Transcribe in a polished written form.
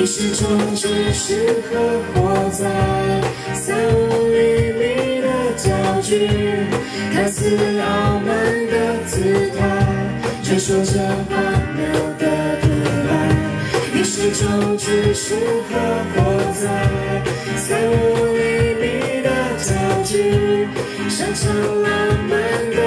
始终只适合活在3-5厘米的焦距，看似傲慢的姿态，却说着荒谬的独白。你始终只适合活在3-5厘米的焦距，擅长浪漫的